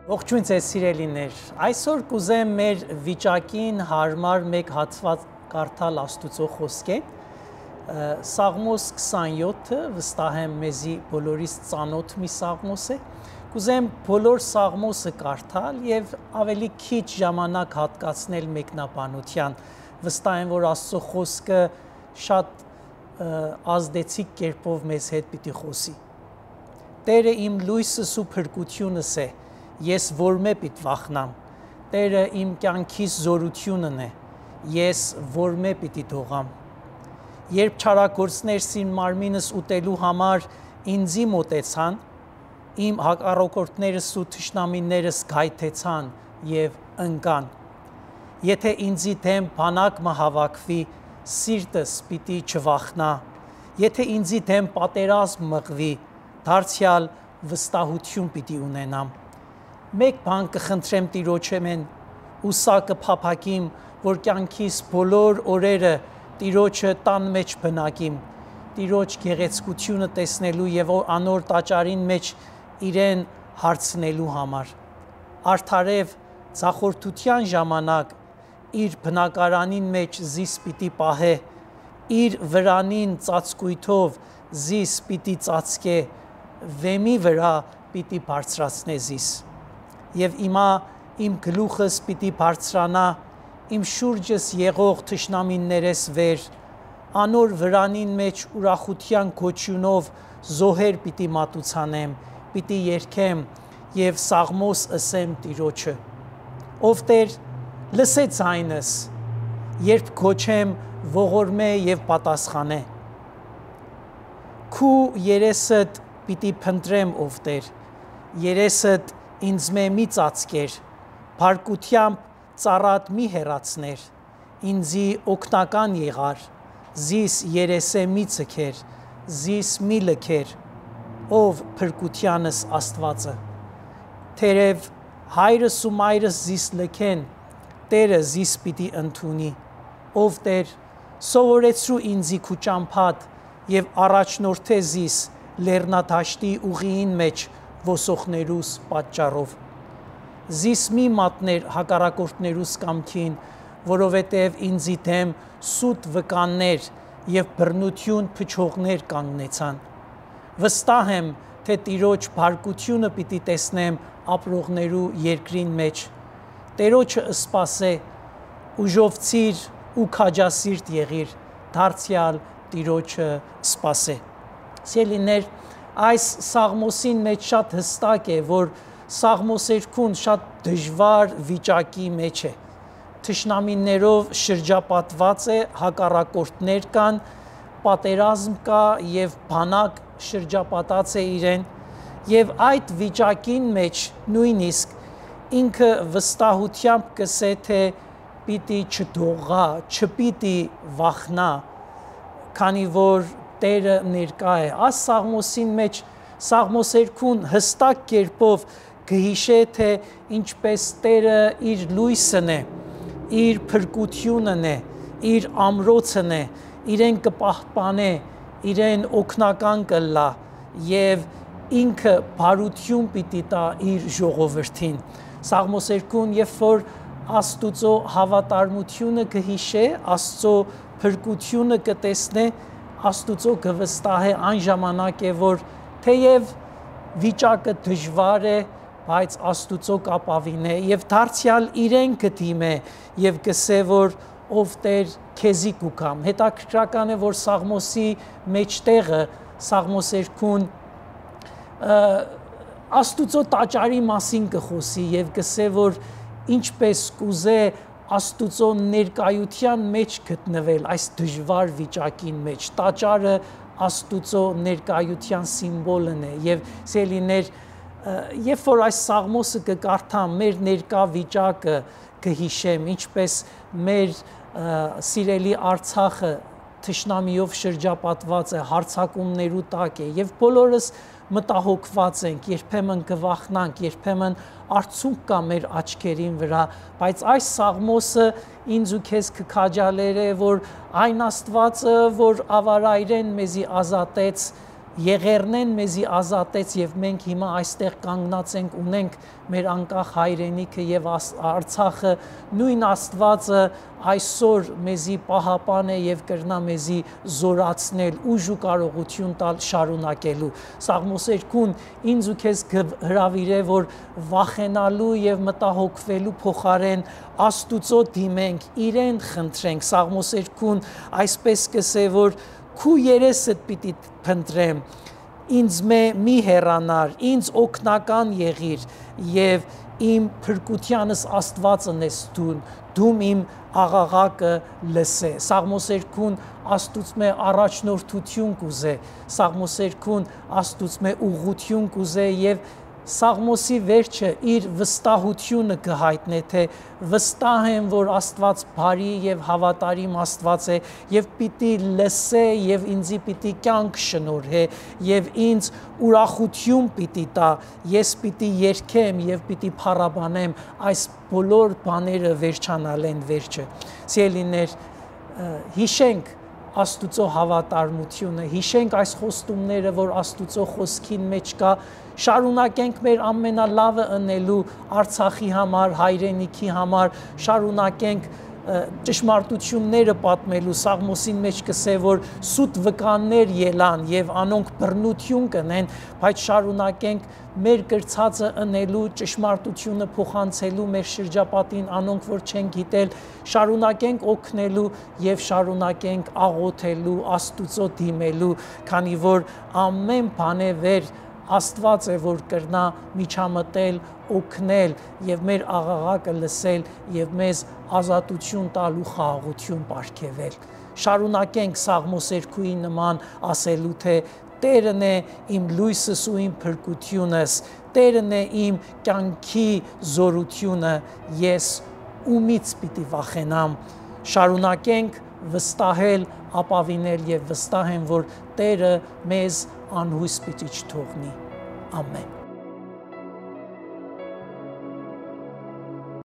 Ողջույն ձեզ սիրելիներ, այսօր կուզեմ մեր վիճակին հարմար մեկ հատված կարդալ Աստուծո խոսքեն, Սաղմոս 27-ը վստահ եմ մեզի բոլորիս ծանոթ մի սաղմոս է, կուզեմ բոլոր սաղմոսը կարդալ և ավելի քիչ ժամանակ հատկացնել մեկնաբանության, վստահ եմ, որ Աստծո խոսքը շատ ազդեցիկ կերպով մեզ հետ պիտի խոսի։ Տերը իմ լույսս ու փրկությունս է, ես որմե պիտ վախնամ, Տերը իմ կյանքիս զորությունն է, ես որմե պիտի թողամ։ Երբ չարագործներ սին մարմինս ուտելու համար ինձի մոտեցան, իմ հակառակորդներս ու թշնամիներս գայթեցան և ընկան։ Եթե ինձի դեմ բանակը հավաքվի, սիրտս պիտի չվախնա, եթե ինձի դեմ պատերազմ մղվի, դարձյալ վստահություն պիտի ունենամ։ Մեկ բան կխնդրեմ Տիրոջեմեն, ու սա կփափագիմ, որ կյանքիս բոլոր օրերը Տիրոջը տան մեջ բնակիմ, Տիրոջ գեղեցկությունը տեսնելու և անոր տաճարին մեջ իրեն հարցնելու համար։ Արդարև ձախորդության ժամանակ իր բնակարանին մեջ զիս պիտի պահե, իր վրանին ծածկույթով զիս պիտի ծածկե, վեմի վրա պիտի բարձրացնե զիս։ Եվ իմա իմ գլուխս պիտի բարձրանա, իմ շուրջս եղող թշնամիններես վեր, անոր վրանին մեջ ուրախության գոչյունով զոհեր պիտի մատուցանեմ, պիտի երգեմ և սաղմոս ըսեմ Տիրոջը։ Ով Տեր, լսե ձայնս, երբ գոչեմ ողորմե և պատասխանե։ Քու երեսդ պիտի փնտրեմ, ով Տեր, երեսդ ինձ մի ծածկեր, փառքությամբ ծառատ մի հեռացներ, ինձի օգնական եղար, զիս երեսե մի ցքեր, զիս մի լքեր, ով փրկությանս Աստվածը։ Թերև հայրս ու մայրս զիս լքեն, Տերը զիս պիտի ընդունի, ով Տեր, սովորեցրու ինձի քու ճամփատ և առաջնորդե զիս լեռնադաշտի ուղիին մեջ ոսոխներուս պատճառով։ Զիս մի մատներ հակառակորդներուս կամքին, որովհետև ինձի դեմ սուտ վկաններ և բռնություն փչողներ կանգնեցան։ Վստահ եմ, թե Տիրոջ փառքությունը պիտի տեսնեմ ապրողներու երկրին մեջ։ Տերոջը սպասե, ուժովցիր ու քաջասիրտ եղիր, դարձյալ Տիրոջը սպասե։ Սիրելիներ, այս սաղմոսին մեջ շատ հստակ է, որ սաղմոսերքուն շատ դժվար վիճակի մեջ է։ Թշնամիներով շրջապատված է, հակառակորդներ կան, պատերազմ կա և բանակ շրջապատած է իրեն, և այդ վիճակին մեջ նույնիսկ ինքը վստահությամբ կսե, թե պիտի չդողա, չպիտի վախնա, քանի որ Տերը ներկա է։ Այս սաղմոսին մեջ սաղմոսերքուն հստակ կերպով կհիշե, թե ինչպես Տերը իր լույսն է, իր փրկությունն է, իր ամրոցն է, իրեն կպահպանե, իրեն օգնական կլա և ինքը բարություն պիտի տա իր ժողովրդին։ Սաղմոսերքուն, երբ որ Աստուծո հավատարմությունը կհիշե, Աստծո փրկությունը կտեսնե, Աստուծո կվստահե այն ժամանակ է, որ թեև վիճակը դժվար է, բայց Աստուծո կապավին է և դարձյալ իրեն կդիմե և կսե, որ ով Տեր քեզի կուքամ։ Հետաքրքրական է, որ սաղմոսի մեջտեղը սաղմոսերքուն Աստուծո տաճարի մասին կխոսի և կսե, որ ինչպես կուզե Աստուծո ներկայության մեջ գտնվել այս դժվար վիճակին մեջ, տաճարը Աստուծո ներկայության սիմվոլն է և սիրելիներ, երբ որ այս սաղմոսը կկարդամ, մեր ներկա վիճակը կհիշեմ, ինչպես մեր սիրելի Արցախը թշնամիով շրջապատված է, հարձակումներու տակ է և բոլորս մտահոգված ենք, երբեմն կվախնանք, երբեմն արցունք կա մեր աչքերին վրա, բայց այս սաղմոսը ինձ ու քեզ կքաջալերե, որ այն Աստվածը, որ ավարայրեն մեզի ազատեց Եղերնեն մեզի ազատեց եւ մենք հիմա այստեղ կանգնած ենք ունենք մեր անկախ հայրենիքը եւ Արցախը նույն Աստվածը այսօր մեզի պահապան է եւ կրնա մեզի զորացնել ուժ ու կարողություն տալ շարունակելու Սաղմոս 2-ն ինձ ու քեզ հրավիրե որ վախենալու եւ մտահոգվելու փոխարեն Աստուծո դիմենք իրեն խնդրենք Սաղմոս 2-ն այսպես կսե որ քու երեսդ պիտի փնտրեմ ինձ մի հեռանար ինձ օգնական եղիր եւ իմ փրկությանս Աստվածն ես դու իմ աղաղակը լսե Սաղմոս 2-ն Աստուծո առաջնորդություն կուզե Սաղմոս 2-ն Աստուծո ուղղություն կուզե եւ Սաղմոսի վերջը իր վստահությունը կհայտնե թե վստահ եմ որ Աստված բարի եւ հավատարիմ Աստված է եւ պիտի լսե եւ ինձի պիտի կյանք շնորհե եւ ինձ ուրախություն պիտի տա ես պիտի երգեմ եւ պիտի փառաբանեմ այս բոլոր բաները վերջանալեն վերջը սիրելիներ հիշենք Աստուծո հավատարմությունը հիշենք այս խոստումները որ Աստուծո խոսքին մեջ կա շարունակենք մեր ամենալավը ընելու Արցախի համար հայրենիքի համար շարունակենք ճշմարտությունները պատմելու Սաղմոսին մեջ կսե որ սուտ վկաններ ելան եւ անոնք բռնություն կնեն բայց շարունակենք մեր կրծածը ընելու ճշմարտությունը փոխանցելու մեր շրջապատին անոնք որ չեն գիտել շարունակենք օգնելու եւ շարունակենք աղոթելու Աստուծո դիմելու քանի որ ամեն բան է վեր Աստված է որ կրնա միջամտել օգնել եւ մեր աղաղակը լսել եւ մեզ ազատություն տալ ու խաղաղություն ապարգևել շարունակենք Սաղմոս 2-ի նման ասելու թե Տերն է իմ լույսս ու իմ փրկությունս Տերն է իմ կյանքի զորությունը ես ումից պիտի վախենամ շարունակենք վստահել ապավինել եւ վստահ եմ որ Տերը մեզ անհույս պիտի չթողնի ամեն